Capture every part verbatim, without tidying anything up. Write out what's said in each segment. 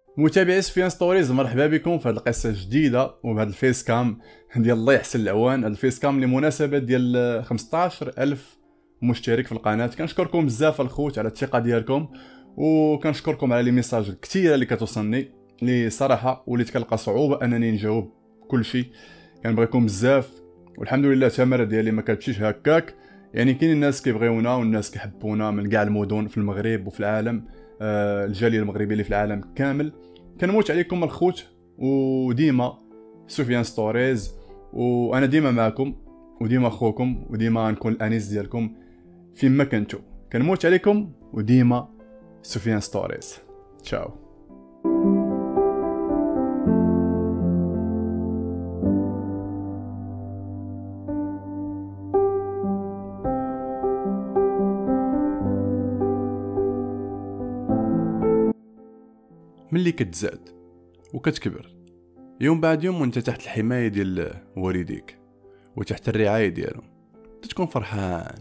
متابعي سفيان ستوريز، مرحبا بكم في هذه القصه الجديده وبهذا الفيس كام ديال الله يحسن العوان. هذا الفيس كام لمناسبه ديال خمسطاش ألف مشترك في القناه. كنشكركم بزاف الخوت على الثقه ديالكم، وكنشكركم على لي ميساج الكثيره اللي كتوصلني اللي صراحه وليت كنلقى صعوبه انني نجاوب كل شيء. كنبغيكم بزاف والحمد لله الثمره ديالي ما كتمشيش هكاك. يعني كاين الناس كيبغيونا والناس كيحبونا من كاع المدن في المغرب وفي العالم، آه الجاليه المغربيه اللي في العالم كامل. كنموت عليكم الخوت، وديما سفيان ستوريز، وانا ديما معكم وديما اخوكم وديما نكون الانيس ديالكم فين ما كنتو. كنموت عليكم وديما سفيان ستوريز. تشاو. ملي كتزاد وكتكبر يوم بعد يوم وانت تحت الحمايه ديال والديك وتحت الرعايه ديالهم، تكون فرحان.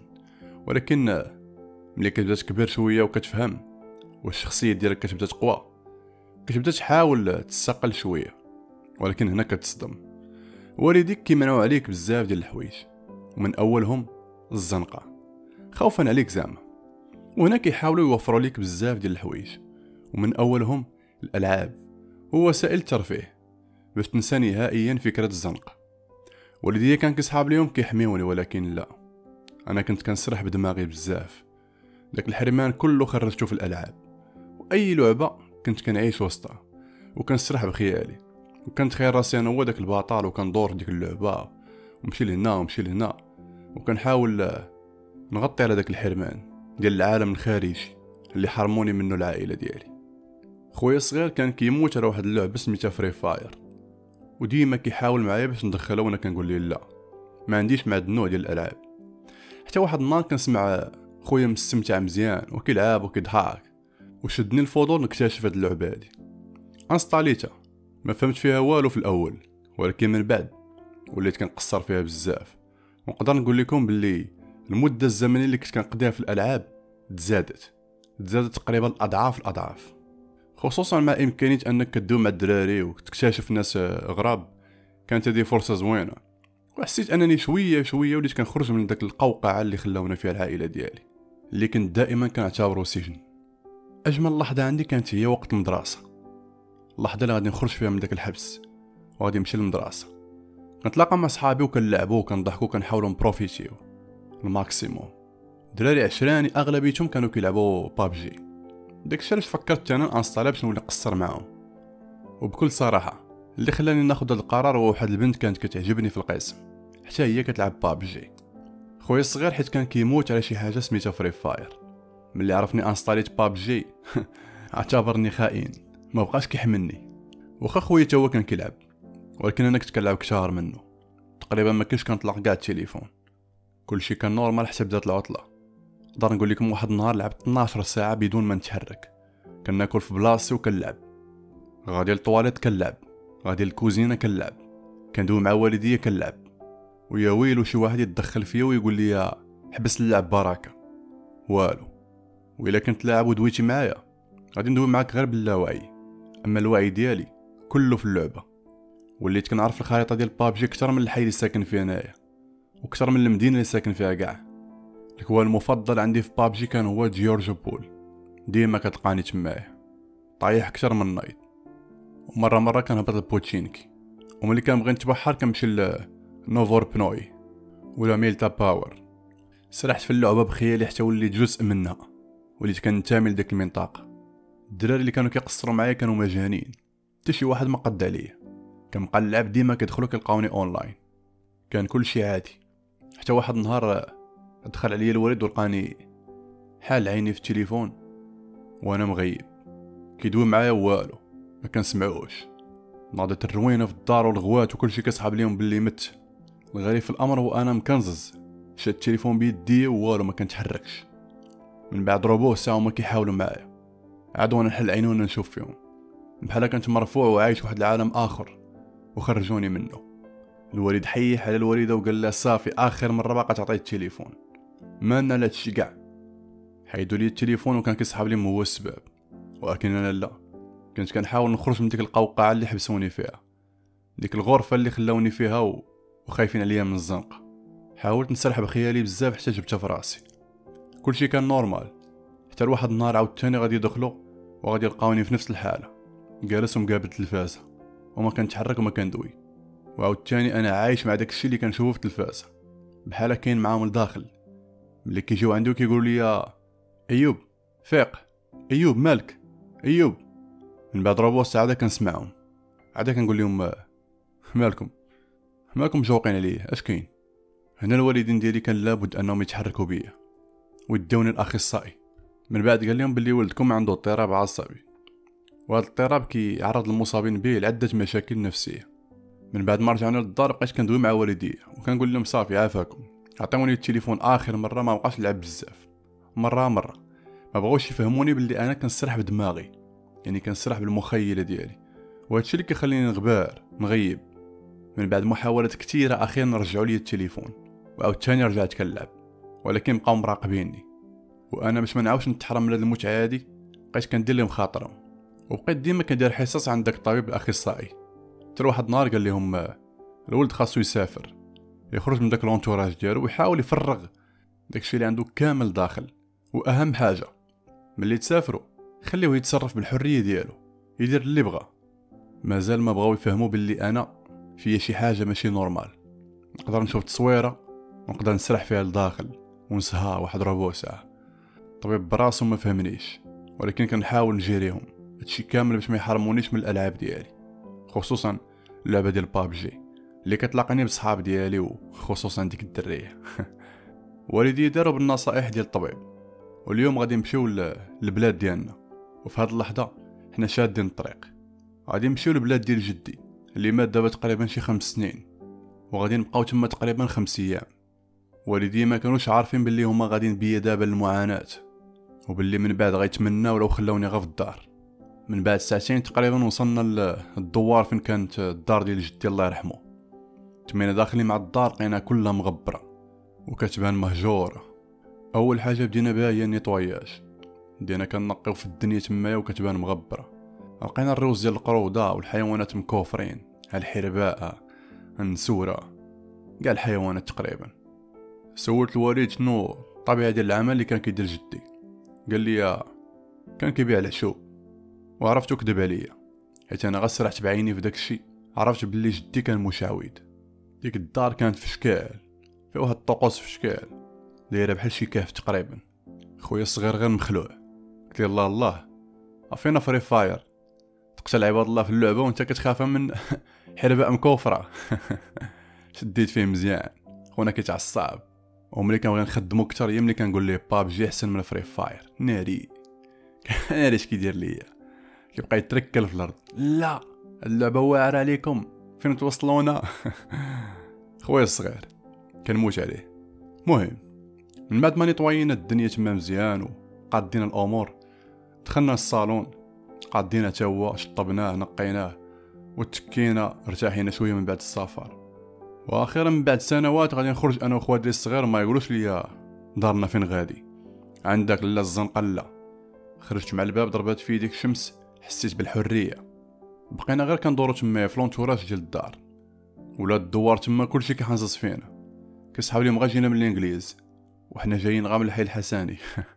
ولكن ملي كتبدا تكبر شويه وكتفهم والشخصيه ديالك كتبدا تقوى، كتبدا تحاول تستقل شويه، ولكن هنا كتصدم. والديك كيمنعوا عليك بزاف ديال الحوايج، ومن اولهم الزنقه خوفا عليك زعما. وهنا كيحاولوا يوفروا لك بزاف ديال الحوايج، ومن اولهم الالعاب ووسائل الترفيه باش تنسى نهائيا فكره الزنقه. والديا كان كيصحاب ليهم كيحميوني، ولكن لا، انا كنت كنسرح بدماغي بزاف. داك الحرمان كله خرجته في الالعاب، واي لعبه كنت كنعيش وسطها وكنسرح بخيالي، وكنتخيل راسي انا هو داك البطل وكندور ديك اللعبه ومشي لهنا ومشي لهنا، وكنحاول نغطي على داك الحرمان ديال العالم الخارجي اللي حرموني منه العائله ديالي. خويا الصغير كان كيموت على واحد اللعبه سميتها فري فاير، وديما كيحاول معايا باش ندخلها، وانا كنقول ليه لا، ما عنديش مع هاد النوع ديال الالعاب. حتى واحد النهار كنسمع خويا مستمتع مزيان وكيلعب وكيضحك، وشدني الفضول نكتشف هاد اللعبه هادي. انستاليتها، ما فهمت فيها والو في الاول، ولكن من بعد وليت كنقصر فيها بزاف. ونقدر نقول لكم باللي المده الزمنيه اللي كنت كنقضيها في الالعاب تزادت تزادت تقريبا اضعاف الاضعاف، خصوصا مع امكانيه انك تدوم مع الدراري وتكتشف ناس غراب. كانت هذه فرصه زوينه، وحسيت انني شويه شويه وليت كنخرج من داك القوقعه اللي خلاونا فيها العائله ديالي، اللي كنت دائما كنعتبره سجن. اجمل لحظه عندي كانت هي وقت المدرسه، اللحظه اللي غادي نخرج فيها من داك الحبس وغادي نمشي للمدرسه. كنتلاقى مع صحابي وكنلعبوا وكنضحكوا وكنحاولوا نبروفيتيو الماكسيموم. دراري عشراني اغلبيتهم كانوا كيلعبوا بابجي. داك الشيء علاش فكرت انا انستالا باش نولي نقصر معاهم. وبكل صراحه اللي خلاني ناخذ هذا القرار هو واحد البنت كانت كتعجبني في القسم، حتى هي كتلعب بابجي. خويا الصغير حيت كان كيموت على شي حاجه سميتها فري فاير، ملي عرفني انستاليت بابجي اعتبرني خائن، ما بقاش كيحملني. واخا خويا تا هو كان كيلعب، ولكن انا كنت كنلعب كثار منه. تقريبا ما كنتش كنطلق كاع التليفون، كلشي كان نورمال حتى بدات العطله. نقدر نقول لكم واحد النهار لعبت اثناش ساعه بدون ما نتحرك. كناكل في بلاصتي وكنلعب، غادي للطواليت كنلعب، غادي للكوزينه كنلعب، كندوي مع والديا كنلعب. ويا ويلو شي واحد يتدخل فيا ويقول لي حبس اللعب بركه. والو، وإلا كنت لاعب ودويتي معايا غادي ندوي معاك غير باللاوعي، اما الوعي ديالي كله في اللعبه. وليت كنعرف الخريطه ديال بابجي اكثر من الحي اللي ساكن فيه انايا، واكثر من المدينه اللي ساكن فيها كاع. الكوان المفضل عندي في بابجي كان هو جيورجو بول، ديما كتلقاني تماه طايح اكثر من نايض. ومره مره كنهبط لبوتشينكي، وملي كنبغي نتبحر كنمشي لنوفور بنوي ولا ميلتا باور. سرحت في اللعبه بخيالي حتى وليت جزء منها، وليت كننتمي لديك المنطقه. الدراري اللي كانوا كيقصروا معايا كانوا مجانين، حتى شي واحد ما قد عليا. كنبقى نلعب ديما كيدخلوا كيلقاوني اونلاين، كان كلشي عادي. حتى واحد النهار دخل عليا الوالد ولقاني حال عيني في التليفون وانا مغيب، كيدوي معايا والو ما كنسمعوش. ناضت الروينه في الدار والغوات وكلشي كيصحاب ليهم باللي مت. الغريب في الامر هو انا مكنزز، شاد التليفون بيدي والو ما كنتحركش. من بعد ربع ساعه هما كيحاولوا معايا، عاد وانا نحل عيني وانا نشوف فيهم بحال كنت مرفوع وعايش واحد العالم اخر، وخرجوني منه. الوالد حيح على الوالده وقال لها صافي اخر مره باقا تعطي التليفون، ما لنا لا تشي كاع. حيدوا لي التليفون وكان كيسحب لي هو السبب، ولكن انا لا، كنت كنحاول نخرج من ديك القوقعه اللي حبسوني فيها، ديك الغرفه اللي خلاوني فيها و... وخايفين عليا من الزنقه. حاولت نسرح بخيالي بزاف حتى جبتها في راسي. كلشي كان نورمال، حتى لواحد النهار عاوتاني غادي يدخلوا وغادي يلقاوني في نفس الحاله، جالس ومقابل التلفازه وما كنتحرك وما كندوي. وعاوتاني انا عايش مع داك الشيء اللي كنشوفه في التلفازه، بحال كاين معاهم لداخل. ملي كيجيو عندي كيقولوا لي ايوب فيق، ايوب مالك، ايوب. من بعد ربع ساعه عاد كنسمعهم، عاد كنقول لهم مالكم مالكم جوقين عليا، اش كاين؟ هنا الوالدين ديالي كان لابد انهم يتحركوا بيا وداوني الاخصائي. من بعد قال لهم باللي ولدكم عنده اضطراب عصبي، وهذا الاضطراب كيعرض المصابين به لعده مشاكل نفسيه. من بعد ما رجعنا للدار بقيت كندوي مع والديا وكنقول لهم صافي عافاكم، عطيوني التليفون اخر مره ما بقاش نلعب بزاف. مره مره ما بغاوش يفهموني باللي انا كنسرح بدماغي، يعني كنسرح بالمخيله ديالي، وهادشي اللي كيخليني نغبار نغيب. من بعد محاولات كثيره اخيرا رجعوا لي التليفون وعاوتاني رجعت كنلعب، ولكن بقاو مراقبيني. وانا باش ما نعاودش نتحرم من هاد المتعه هادي بقيت كندير لهم خاطرهم، وبقيت ديما كندير حصص عند داك الطبيب الاخصائي. حتى واحد النهار قال لهم الولد خاصو يسافر، يخرج من داك لونتوراج ديالو ويحاول يفرغ داكشي اللي عنده كامل داخل. واهم حاجه ملي تسافروا خليوه يتصرف بالحريه ديالو، يدير اللي بغا. مازال ما بغاو يفهموا باللي انا فيا شي حاجه ماشي نورمال، نقدر نشوف تصويره ونقدر نسرح فيها لداخل ونسها واحد ربع ساعه. الطبيب براسو ما فهمنيش، ولكن كنحاول نجيريهم هادشي كامل باش ما يحرمونيش من الالعاب ديالي، خصوصا اللعبه ديال بابجي اللي كتلاقيني بصحاب ديالي وخصوصا ديك الدريه. والدي داروا بالنصائح ديال الطبيب، واليوم غادي نمشيو للبلاد ديالنا. وفي هذه اللحظه حنا شادين الطريق، غادي نمشيو للبلاد ديال جدي اللي مات دابا تقريبا شي خمس سنين، وغادي نبقاو تما تقريبا خمس ايام. والدي ما كانوش عارفين باللي هما غاديين بيا دابا المعاناه، وباللي من بعد غيتمناو لو خلاوني غير في الدار. من بعد ساعتين تقريبا وصلنا للدوار فين كانت الدار ديال جدي الله يرحمه. تمينا داخلين مع الدار لقينا كلها مغبره وكتبان مهجوره. اول حاجه بدينا بها هي النيطواياج، بدينا كنقيو في الدنيا تمايا وكتبان مغبره. لقينا الروز ديال القروده والحيوانات مكوفرين، الحرباء النسوره كاع الحيوانات تقريبا. سولت الوالد شنو الطبيعه ديال العمل اللي كان كيدير جدي، قال لي كان كيبيع الحشوب. وعرفتو كذب عليا، حيت انا غير سرحت بعيني في داكشي. عرفت باللي جدي كان مشعوذ. ديك الدار كانت في شكال، فيها واحد الطقوس في شكال دايره بحال شي كهف تقريبا. خويا الصغير غير مخلوع، قلت لي الله الله عفينا فري فاير، تقتل عباد الله في اللعبه وانت كتخاف من حرباء مكوفره. شديت فيه مزيان، خونا كيتعصب. وملي كنبغي نخدمو كتر هي ملي كنقول ليه بابجي احسن من فري فاير. ناري ناري اش كيدير ليا، كيبقى يتركل في الارض. لا اللعبه واعره عليكم، فين توصلونا؟ خويا الصغير كنموت عليه. مهم من بعد ما نطوينا الدنيا تما مزيان وقادين الامور، دخلنا الصالون قادينا تا هو، شطبناه نقيناه وتكينا ارتاحينا شويه من بعد السفر. واخيرا من بعد سنوات غادي نخرج انا وخواتي الصغير، ما يقولوش لي دارنا فين غادي، عندك لا الزنقه لا. خرجت مع الباب ضربات في يديك الشمس، حسيت بالحريه. بقينا غير كندورو تما في لونتوراج ديال الدار، ولا الدوار تما كلشي كيحنصص فينا، كيصحاب لهم غير جينا من الانجليز وحنا جايين غير من الحي الحساني.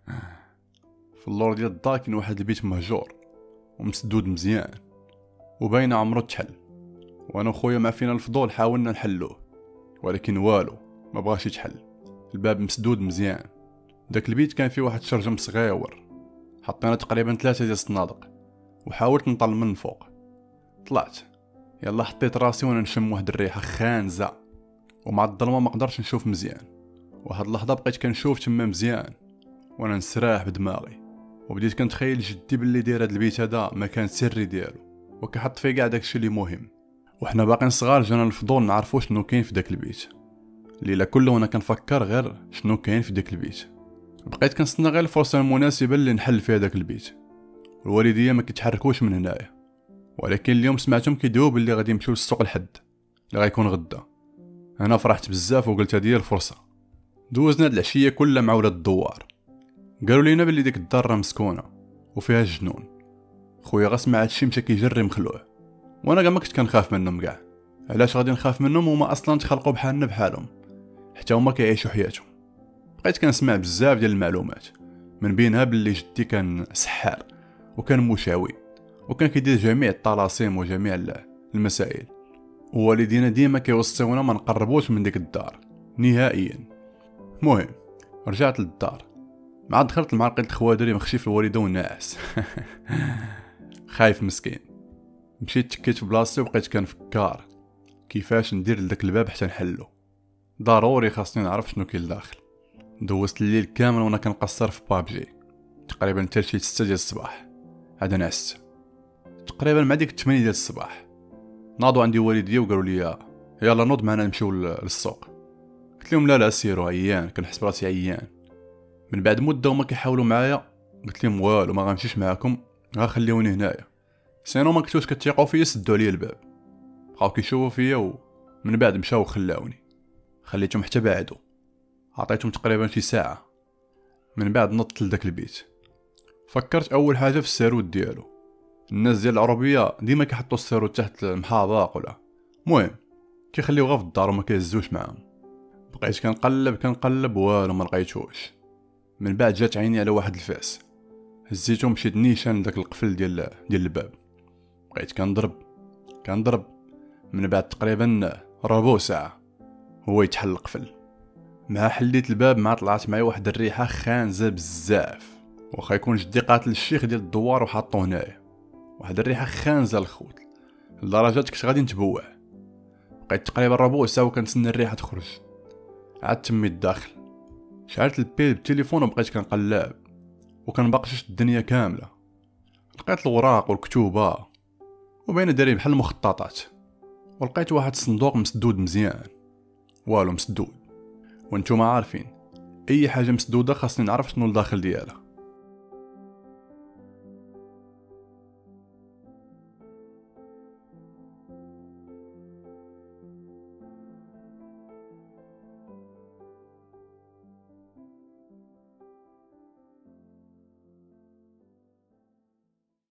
في اللور ديال الدار كاين واحد البيت مهجور ومسدود مزيان وباينه عمرو تحل. وانا وخويا مع فينا الفضول حاولنا نحلوه، ولكن والو ما بغاش يتحل، الباب مسدود مزيان. داك البيت كان فيه واحد شرجم صغيور، حطينا تقريبا ثلاثه ديال الصنادق وحاولت نطل من الفوق. طلعت يلا حطيت راسي وانا نشم واحد الريحه خانزه، ومع الظلمه ما قدرتش نشوف مزيان. واحد اللحظه بقيت كنشوف تما مزيان وانا نسراح بدماغي، وبديت كنتخيل جدي باللي داير هذا البيت هذا مكان سري ديالو وكيحط فيه كاع داكشي اللي مهم. وحنا باقيين صغار جانا الفضول نعرفوا شنو كاين في داك البيت. الليله كله وانا كنفكر غير شنو كاين في داك البيت. بقيت كنستنى غير الفرصه المناسبه اللي نحل فيها داك البيت. الوالديه ما كيتحركوش من هنايا، ولكن اليوم سمعتهم كيدويو باللي غادي يمشيو للسوق الحد اللي غيكون غدا. انا فرحت بزاف وقلت هذه هي الفرصه. دوزنا هاد العشيه كلها مع ولاد الدوار، قالوا لينا باللي ديك الدار راه مسكونه وفيها الجنون، خويا غسمع هادشي مشى كيجري مخلوع، وانا كاع ما كنت كنخاف منهم كاع. علاش غادي نخاف منهم؟ هما اصلا تخلقوا بحالنا بحالهم، حتى هما كيعيشوا حياتهم. بقيت كنسمع بزاف ديال المعلومات، من بينها باللي جدي كان سحار وكان مشاوي وكان كيدير جميع الطلاسيم وجميع المسائل، ووالدينا ديما كيوصيونا ما نقربوش من ديك الدار نهائيا. المهم رجعت للدار، مع دخلت مع لقيت خوادري مخشي في الوالده والناعس. خايف مسكين. مشيت تكيت في بلاصتي وبقيت كنفكر كيفاش ندير لداك الباب حتى نحلو. ضروري خاصني نعرف شنو كاين لداخل. دوزت الليل كامل وانا كنقصر في بابجي، تقريبا حتى شي ستة ديال الصباح عاد نعست. تقريبا مع ديك ثمانية ديال الصباح ناضوا عندي والديا وقالوا لي يلا نوض معنا نمشيو للسوق. قلت لهم لا لا سيروا، عيان كنحس براسي عيان. من بعد مده هما كيحاولوا معايا، قلت لهم والو ما غنمشيش معاكم، غا خليوني هنايا، سينو ما كنتوش كتيقوا فيا سدوا عليا الباب. بقاو كيشوفوا فيا ومن بعد مشاو وخلاوني، خليتهم حتى بعدوا. عطيتهم تقريبا شي ساعه، من بعد نطت لداك البيت. فكرت اول حاجه في الساروت ديالو، الناس ديال العربيه ديما كيحطوا الساروت تحت المحاباق ولا، المهم كيخليو غير في الدار وما كيهزوش معاهم. بقيت كنقلب كنقلب والو ما لقيتوش. من بعد جات عيني على واحد الفاس، هزيتو مشيت نيشان لداك القفل ديال ديال الباب. بقيت كنضرب كنضرب من بعد تقريبا ربع ساعه هو يتحل القفل. مع حليت الباب مع طلعت معايا واحد الريحه خانزه بزاف، واخا يكون جدي قاتل الشيخ ديال الدوار وحطو هنايا. واحد الريحه خانزه الخوت لدرجه كنت غادي نتبوع. بقيت تقريبا ربع ساعه وكنتسنى الريحه تخرج. عاد تميت الداخل، شعلت البيل بالتليفون وبقيت كنقلب وكنبقشش الدنيا كامله. لقيت الوراق والكتوبه وبين داري بحال المخططات، ولقيت واحد الصندوق مسدود مزيان. والو مسدود، وانتم عارفين اي حاجه مسدوده خاصني نعرف شنو الداخل ديالها.